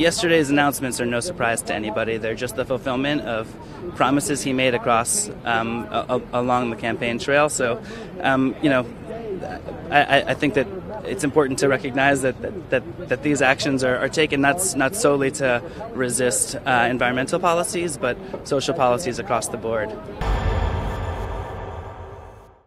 Yesterday's announcements are no surprise to anybody. They're just the fulfillment of promises he made across along the campaign trail. So, I think that it's important to recognize that these actions are taken not solely to resist environmental policies, but social policies across the board.